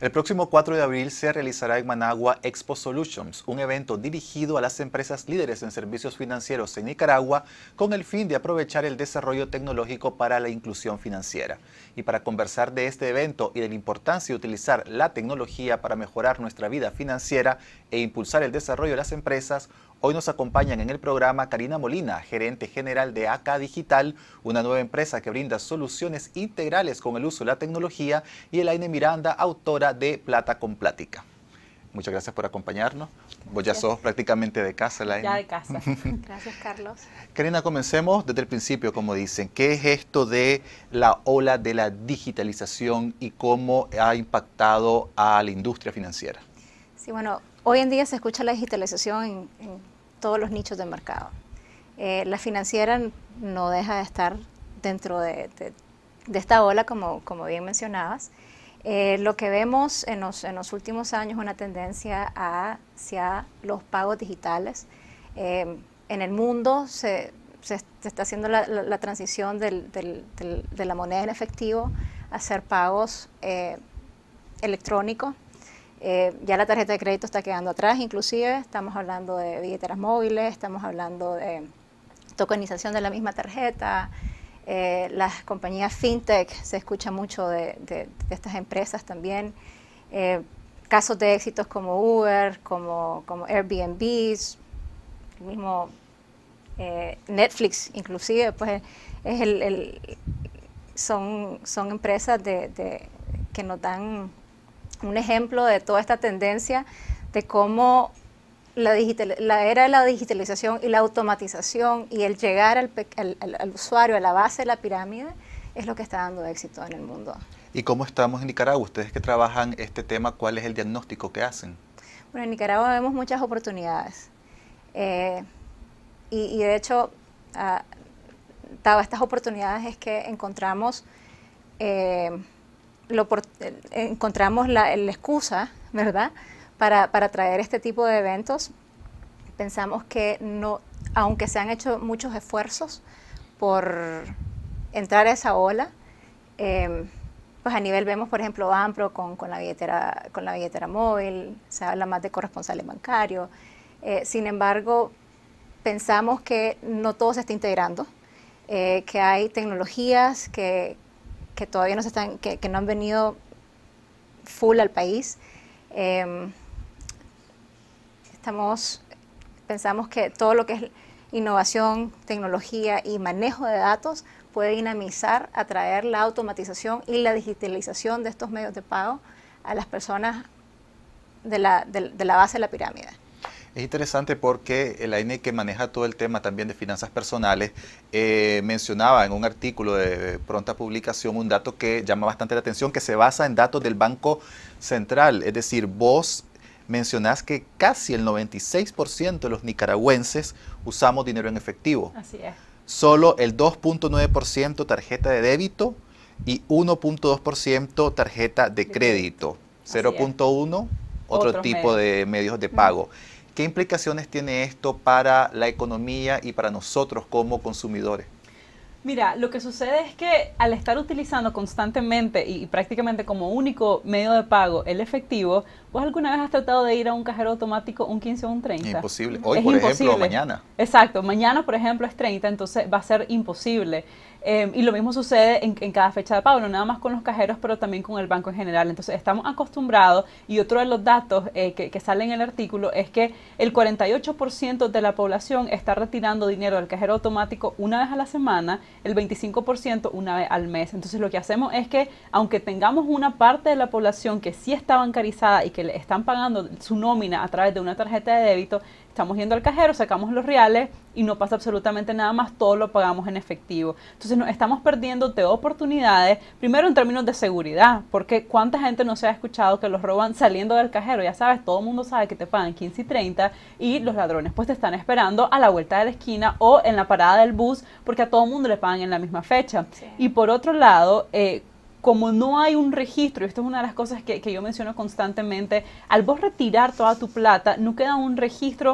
El próximo 4 de abril se realizará en Managua Expo Solutions, un evento dirigido a las empresas líderes en servicios financieros en Nicaragua con el fin de aprovechar el desarrollo tecnológico para la inclusión financiera. Y para conversar de este evento y de la importancia de utilizar la tecnología para mejorar nuestra vida financiera e impulsar el desarrollo de las empresas, hoy nos acompañan en el programa Karina Molina, gerente general de AK Digital, una nueva empresa que brinda soluciones integrales con el uso de la tecnología, y Elaine Miranda, autora de Plata con Plática. Muchas gracias por acompañarnos. Vos ya sos prácticamente de casa, Elaine. Ya de casa. Gracias, Carlos. Karina, comencemos desde el principio, como dicen. ¿Qué es esto de la ola de la digitalización y cómo ha impactado a la industria financiera? Sí, bueno, hoy en día se escucha la digitalización en todos los nichos del mercado. La financiera no deja de estar dentro de esta ola, como bien mencionabas. Lo que vemos en los últimos años es una tendencia hacia los pagos digitales. En el mundo se está haciendo la transición de la moneda en efectivo a hacer pagos electrónicos. Ya la tarjeta de crédito está quedando atrás, inclusive estamos hablando de billeteras móviles, estamos hablando de tokenización de la misma tarjeta. Las compañías fintech, se escucha mucho de estas empresas también. Casos de éxitos como Uber, como Airbnb, el mismo Netflix inclusive, pues son empresas que nos dan un ejemplo de toda esta tendencia de cómo la era de la digitalización y la automatización y el llegar al usuario, a la base de la pirámide, es lo que está dando éxito en el mundo. ¿Y cómo estamos en Nicaragua? Ustedes que trabajan este tema, ¿cuál es el diagnóstico que hacen? Bueno, en Nicaragua vemos muchas oportunidades. Y de hecho, estas oportunidades es que encontramos la excusa, ¿verdad?, para traer este tipo de eventos. Pensamos que aunque se han hecho muchos esfuerzos por entrar a esa ola, pues a nivel vemos, por ejemplo, Ampro con la billetera móvil, se habla más de corresponsales bancarios. Sin embargo, pensamos que no todo se está integrando, que hay tecnologías que todavía que no han venido full al país. Pensamos que todo lo que es innovación, tecnología y manejo de datos puede dinamizar, atraer la automatización y la digitalización de estos medios de pago a las personas de la base de la pirámide. Es interesante porque Elaine, que maneja todo el tema también de finanzas personales, mencionaba en un artículo de pronta publicación un dato que llama bastante la atención, que se basa en datos del Banco Central. Es decir, vos mencionás que casi el 96% de los nicaragüenses usamos dinero en efectivo. Así es. Solo el 2.9% tarjeta de débito y 1.2% tarjeta de crédito. 0.1% otro tipo de medios de pago. ¿Qué implicaciones tiene esto para la economía y para nosotros como consumidores? Mira, lo que sucede es que al estar utilizando constantemente y prácticamente como único medio de pago el efectivo, ¿vos alguna vez has tratado de ir a un cajero automático un 15 o un 30? Imposible. Hoy, por ejemplo, o mañana. Exacto. Mañana, por ejemplo, es 30, entonces va a ser imposible. Y lo mismo sucede en cada fecha de pago, no nada más con los cajeros, pero también con el banco en general. Entonces estamos acostumbrados, y otro de los datos que sale en el artículo es que el 48% de la población está retirando dinero del cajero automático una vez a la semana, el 25% una vez al mes. Entonces lo que hacemos es que, aunque tengamos una parte de la población que sí está bancarizada y que le están pagando su nómina a través de una tarjeta de débito, estamos yendo al cajero, sacamos los reales y no pasa absolutamente nada más, todo lo pagamos en efectivo. Entonces nos estamos perdiendo de oportunidades, primero en términos de seguridad, porque cuánta gente no se ha escuchado que los roban saliendo del cajero. Ya sabes, todo el mundo sabe que te pagan 15 y 30 y los ladrones pues te están esperando a la vuelta de la esquina o en la parada del bus, porque a todo el mundo le pagan en la misma fecha. Sí. Y por otro lado, como no hay un registro, y esto es una de las cosas que yo menciono constantemente, al vos retirar toda tu plata, no queda un registro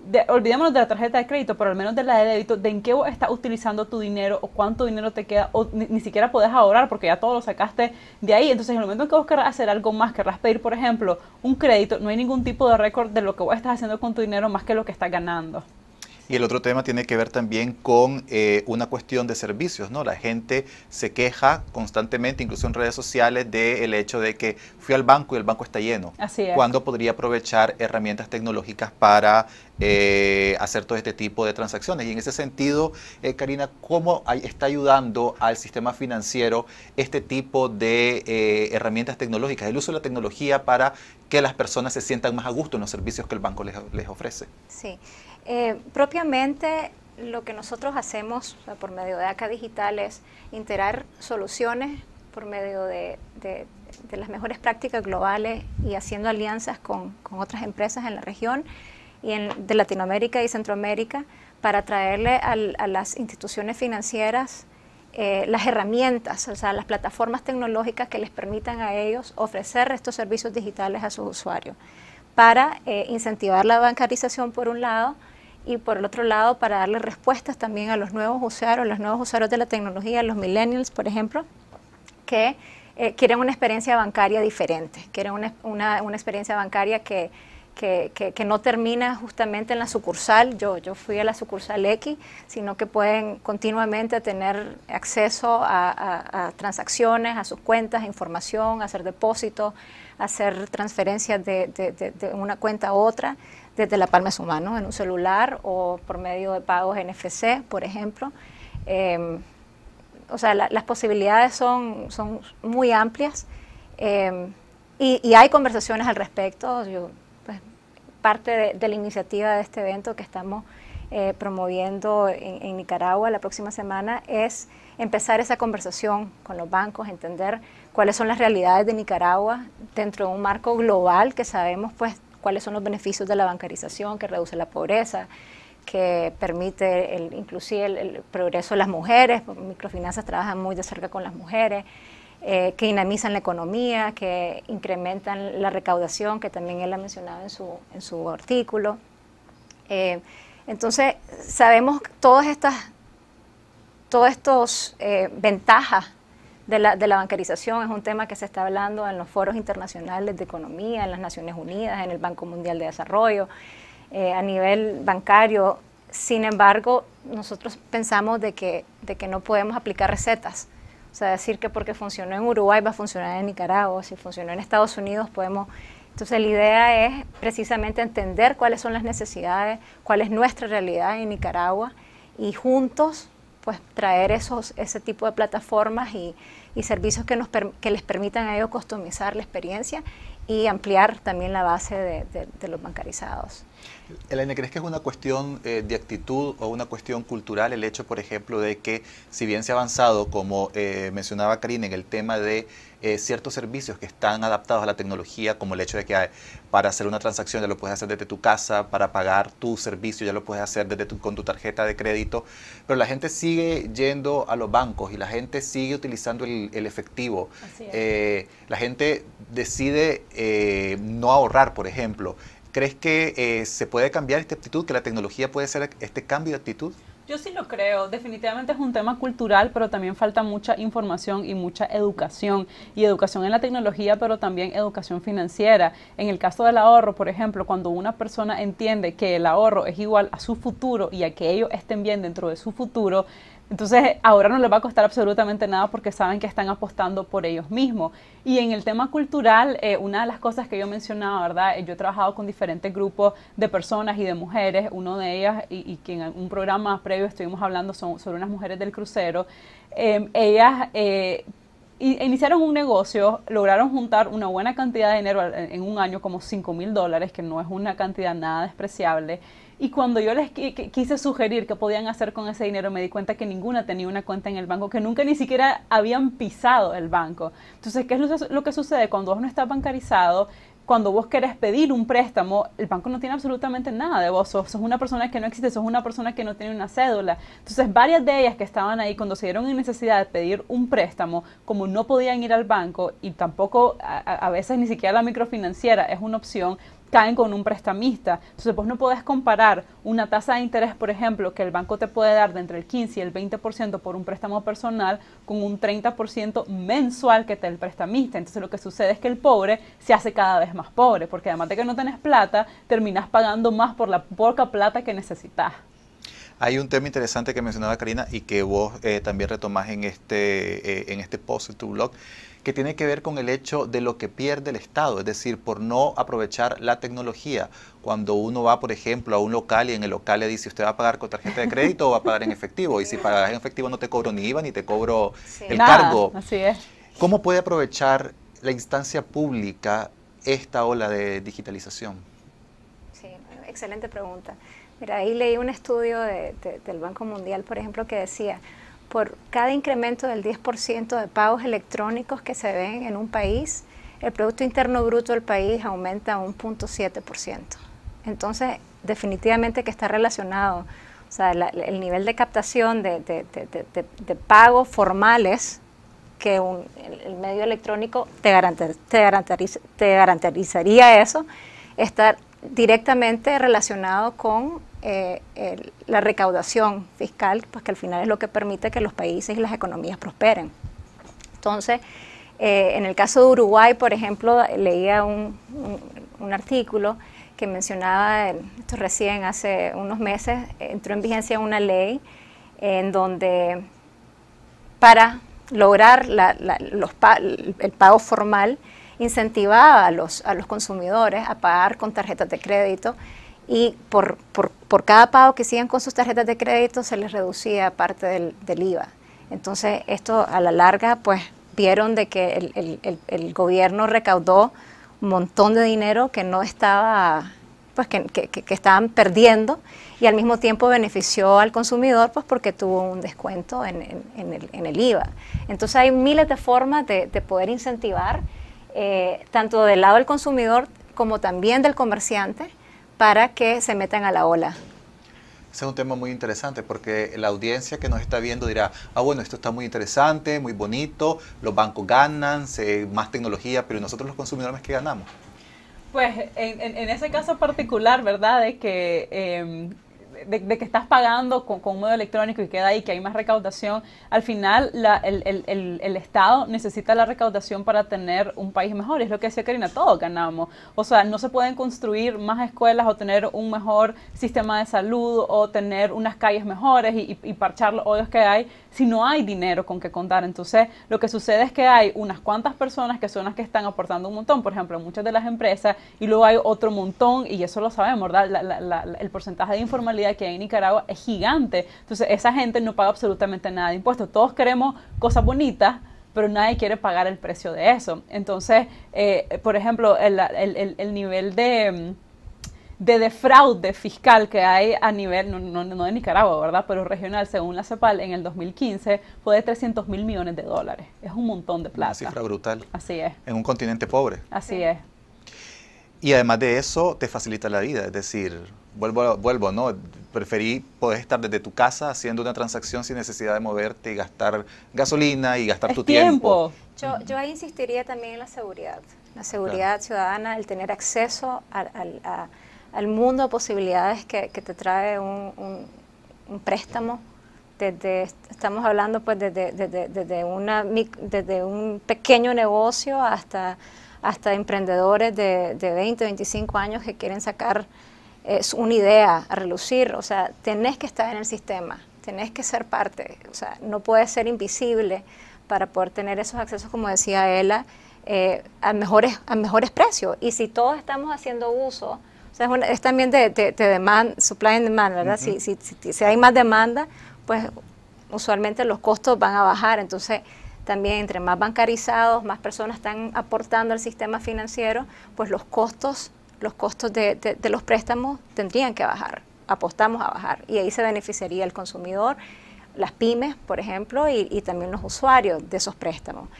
olvidémonos de la tarjeta de crédito, pero al menos de la de débito, de en qué vos estás utilizando tu dinero o cuánto dinero te queda, o ni siquiera podés ahorrar porque ya todo lo sacaste de ahí. Entonces, en el momento en que vos querrás hacer algo más, querrás pedir, por ejemplo, un crédito, no hay ningún tipo de récord de lo que vos estás haciendo con tu dinero más que lo que estás ganando. Y el otro tema tiene que ver también con una cuestión de servicios, ¿no? La gente se queja constantemente, incluso en redes sociales, del hecho de que fui al banco y el banco está lleno. Así es. Cuando podría aprovechar herramientas tecnológicas para hacer todo este tipo de transacciones. Y en ese sentido, Karina, ¿cómo está ayudando al sistema financiero este tipo de herramientas tecnológicas, el uso de la tecnología para que las personas se sientan más a gusto en los servicios que el banco les ofrece? Sí. Propiamente lo que nosotros hacemos, o sea, por medio de ACA Digital, es integrar soluciones por medio de las mejores prácticas globales y haciendo alianzas con otras empresas en la región y de Latinoamérica y Centroamérica para traerle a las instituciones financieras las herramientas, o sea, las plataformas tecnológicas que les permitan a ellos ofrecer estos servicios digitales a sus usuarios para incentivar la bancarización por un lado, y por el otro lado para darle respuestas también a los nuevos usuarios de la tecnología, los millennials, por ejemplo, que quieren una experiencia bancaria diferente, quieren una experiencia bancaria que no termina justamente en la sucursal. Yo fui a la sucursal X, sino que pueden continuamente tener acceso a transacciones, a sus cuentas, a información, a hacer depósitos, a hacer transferencias de una cuenta a otra, desde la palma de su mano, en un celular o por medio de pagos NFC, por ejemplo. O sea, las posibilidades son muy amplias y hay conversaciones al respecto. Parte de la iniciativa de este evento que estamos promoviendo en Nicaragua la próxima semana es empezar esa conversación con los bancos, entender cuáles son las realidades de Nicaragua dentro de un marco global que sabemos pues cuáles son los beneficios de la bancarización, que reduce la pobreza, que permite inclusive el progreso de las mujeres. Microfinanzas trabajan muy de cerca con las mujeres, que dinamizan la economía, que incrementan la recaudación, que también él ha mencionado en su artículo. Entonces, sabemos todas estas ventajas de la bancarización. Es un tema que se está hablando en los foros internacionales de economía, en las Naciones Unidas, en el Banco Mundial de Desarrollo, a nivel bancario. Sin embargo, nosotros pensamos de que no podemos aplicar recetas. O sea, decir que porque funcionó en Uruguay va a funcionar en Nicaragua, si funcionó en Estados Unidos podemos. Entonces la idea es precisamente entender cuáles son las necesidades, cuál es nuestra realidad en Nicaragua y juntos pues traer ese tipo de plataformas y servicios que les permitan a ellos customizar la experiencia y ampliar también la base de los bancarizados. Elaine, ¿crees que es una cuestión de actitud o una cuestión cultural el hecho, por ejemplo, de que si bien se ha avanzado, como mencionaba Karina, en el tema de ciertos servicios que están adaptados a la tecnología, como el hecho de que para hacer una transacción ya lo puedes hacer desde tu casa, para pagar tu servicio ya lo puedes hacer con tu tarjeta de crédito, pero la gente sigue yendo a los bancos y la gente sigue utilizando el efectivo. La gente decide no ahorrar, por ejemplo. ¿Crees que se puede cambiar esta actitud, que la tecnología puede ser este cambio de actitud? Yo sí lo creo, definitivamente es un tema cultural, pero también falta mucha información y mucha educación, y educación en la tecnología, pero también educación financiera. En el caso del ahorro, por ejemplo, cuando una persona entiende que el ahorro es igual a su futuro y a que ellos estén bien dentro de su futuro, entonces ahora no les va a costar absolutamente nada porque saben que están apostando por ellos mismos. Y en el tema cultural, una de las cosas que yo mencionaba, ¿verdad? Yo he trabajado con diferentes grupos de personas y de mujeres, uno de ellas, y que en un programa previo estuvimos hablando sobre unas mujeres del crucero. Ellas iniciaron un negocio, lograron juntar una buena cantidad de dinero en un año, como $5,000, que no es una cantidad nada despreciable. Y cuando yo les quise sugerir qué podían hacer con ese dinero, me di cuenta que ninguna tenía una cuenta en el banco, que nunca ni siquiera habían pisado el banco. Entonces, ¿qué es lo que sucede? Cuando vos no estás bancarizado, cuando vos querés pedir un préstamo, el banco no tiene absolutamente nada de vos. Sos una persona que no existe, sos una persona que no tiene una cédula. Entonces, varias de ellas que estaban ahí, cuando se dieron en necesidad de pedir un préstamo, como no podían ir al banco y tampoco a veces ni siquiera la microfinanciera es una opción, caen con un prestamista. Entonces vos no podés comparar una tasa de interés, por ejemplo, que el banco te puede dar de entre el 15 y el 20% por un préstamo personal con un 30% mensual que te da el prestamista. Entonces lo que sucede es que el pobre se hace cada vez más pobre, porque además de que no tenés plata, terminás pagando más por la poca plata que necesitas. Hay un tema interesante que mencionaba Karina y que vos también retomás en este post, en tu blog, que tiene que ver con el hecho de lo que pierde el Estado, es decir, por no aprovechar la tecnología. Cuando uno va, por ejemplo, a un local y en el local le dice, ¿usted va a pagar con tarjeta de crédito o va a pagar en efectivo? Y si pagas en efectivo no te cobro ni IVA ni te cobro el cargo. Así es. ¿Cómo puede aprovechar la instancia pública esta ola de digitalización? Sí, excelente pregunta. Mira, ahí leí un estudio del Banco Mundial, por ejemplo, que decía, por cada incremento del 10% de pagos electrónicos que se ven en un país, el Producto Interno Bruto del país aumenta un 0.7%. Entonces, definitivamente que está relacionado. O sea, el nivel de captación de pagos formales que el medio electrónico te garantizaría eso, está directamente relacionado con la recaudación fiscal, pues que al final es lo que permite que los países y las economías prosperen. Entonces, en el caso de Uruguay, por ejemplo, leía un artículo que mencionaba, esto recién hace unos meses, entró en vigencia una ley en donde para lograr el pago formal incentivaba a los consumidores a pagar con tarjetas de crédito y por cada pago que hacían con sus tarjetas de crédito se les reducía parte del IVA. Entonces esto a la larga pues vieron de que el gobierno recaudó un montón de dinero que no estaba, pues que estaban perdiendo y al mismo tiempo benefició al consumidor pues porque tuvo un descuento en el IVA. Entonces hay miles de formas de poder incentivar tanto del lado del consumidor como también del comerciante para que se metan a la ola. Ese es un tema muy interesante porque la audiencia que nos está viendo dirá, bueno, esto está muy interesante, muy bonito, los bancos ganan, más tecnología, pero ¿y nosotros los consumidores qué ganamos? Pues en ese caso particular, ¿verdad? De que estás pagando con un medio electrónico y queda ahí que hay más recaudación, al final el Estado necesita la recaudación para tener un país mejor. Es lo que decía Karina, todos ganamos. O sea, no se pueden construir más escuelas o tener un mejor sistema de salud o tener unas calles mejores y parchar los hoyos que hay si no hay dinero con que contar. Entonces, lo que sucede es que hay unas cuantas personas que son las que están aportando un montón, por ejemplo, muchas de las empresas, y luego hay otro montón, y eso lo sabemos, ¿verdad? El porcentaje de informalidad que hay en Nicaragua es gigante. Entonces, esa gente no paga absolutamente nada de impuestos. Todos queremos cosas bonitas, pero nadie quiere pagar el precio de eso. Entonces, por ejemplo, el nivel de defraude fiscal que hay a nivel, no de Nicaragua, ¿verdad?, pero regional, según la CEPAL, en el 2015 fue de 300 mil millones de dólares. Es un montón de plata. Una cifra brutal. Así es. En un continente pobre. Así es. Y además de eso, te facilita la vida. Es decir, vuelvo, ¿no? Preferí poder estar desde tu casa haciendo una transacción sin necesidad de moverte y gastar gasolina y gastar tu tiempo. Yo ahí insistiría también en la seguridad ciudadana, el tener acceso al mundo de posibilidades que te trae un préstamo. Estamos hablando pues desde un pequeño negocio hasta emprendedores de 20, 25 años que quieren sacar una idea a relucir. O sea, tenés que estar en el sistema, tenés que ser parte, o sea, no puedes ser invisible para poder tener esos accesos, como decía Ela, a mejores precios. Y si todos estamos haciendo uso, o sea, es también de demand, supply and demand, ¿verdad? Uh-huh. Si hay más demanda, pues usualmente los costos van a bajar. Entonces, también entre más bancarizados, más personas están aportando al sistema financiero, pues los costos de los préstamos tendrían que bajar, apostamos a bajar, y ahí se beneficiaría el consumidor, las pymes, por ejemplo, y también los usuarios de esos préstamos.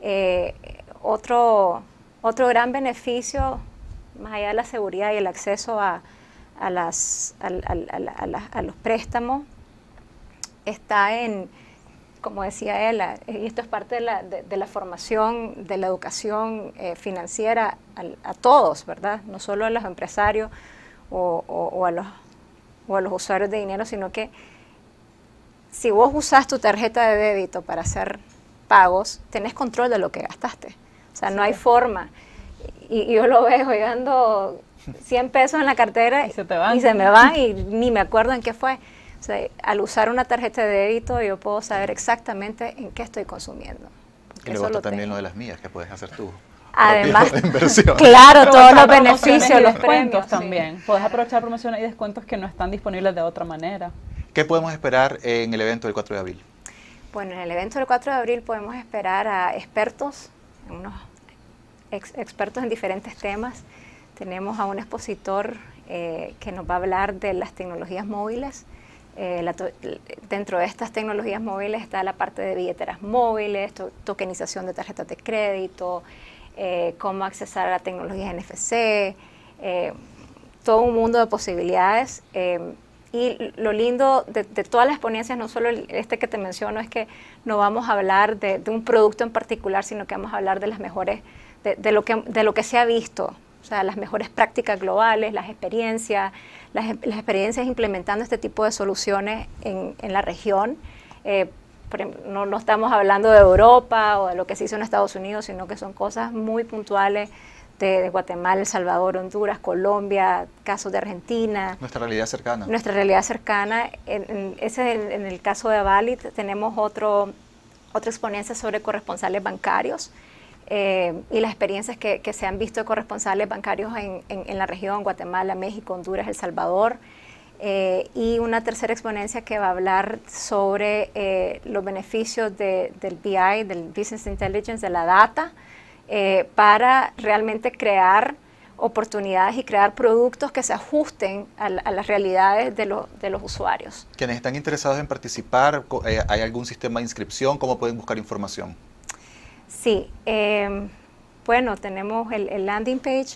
Otro gran beneficio, más allá de la seguridad y el acceso a los préstamos, está en como decía él, y esto es parte de la formación, de la educación financiera a todos, ¿verdad? No solo a los empresarios o a los usuarios de dinero, sino que si vos usás tu tarjeta de débito para hacer pagos, tenés control de lo que gastaste. O sea, no hay forma. Y yo lo veo llegando 100 pesos en la cartera y se me van y ni me acuerdo en qué fue. O sea, al usar una tarjeta de débito yo puedo saber exactamente en qué estoy consumiendo. Y luego está también lo de las millas que puedes hacer tú. Además, inversión. Claro, todos los beneficios, los descuentos premios también. Sí. Puedes aprovechar promociones y descuentos que no están disponibles de otra manera. ¿Qué podemos esperar en el evento del 4 de abril? Bueno, en el evento del 4 de abril podemos esperar a expertos, unos expertos en diferentes temas. Tenemos a un expositor que nos va a hablar de las tecnologías móviles. Dentro de estas tecnologías móviles está la parte de billeteras móviles, tokenización de tarjetas de crédito, cómo accesar a la tecnología NFC, todo un mundo de posibilidades. Y lo lindo de todas las ponencias, no solo este que te menciono, es que no vamos a hablar de un producto en particular, sino que vamos a hablar de las mejores, de lo que se ha visto, o sea, las mejores prácticas globales, las experiencias implementando este tipo de soluciones en la región. Por ejemplo, no estamos hablando de Europa o de lo que se hizo en Estados Unidos, sino que son cosas muy puntuales de Guatemala, El Salvador, Honduras, Colombia, casos de Argentina. Nuestra realidad cercana. Nuestra realidad cercana. En el caso de Valid tenemos otra exponencia sobre corresponsales bancarios y las experiencias que se han visto de corresponsales bancarios en la región, Guatemala, México, Honduras, El Salvador. Y una tercera exponencia que va a hablar sobre los beneficios del BI, del Business Intelligence, de la data, para realmente crear oportunidades y crear productos que se ajusten a las realidades de los usuarios. Quienes están interesados en participar, ¿hay algún sistema de inscripción? ¿Cómo pueden buscar información? Sí, bueno, tenemos el landing page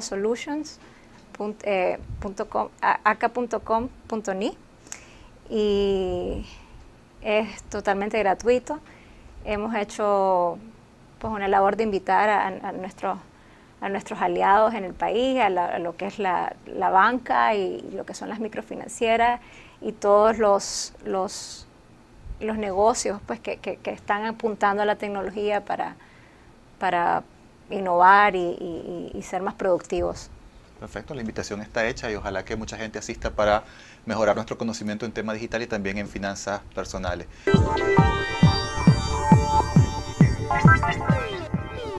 exposolutions.com.ni y es totalmente gratuito. Hemos hecho pues una labor de invitar a nuestros aliados en el país, a lo que es la banca y lo que son las microfinancieras y todos los negocios pues que están apuntando a la tecnología para innovar y ser más productivos. Perfecto, la invitación está hecha y ojalá que mucha gente asista para mejorar nuestro conocimiento en tema digital y también en finanzas personales.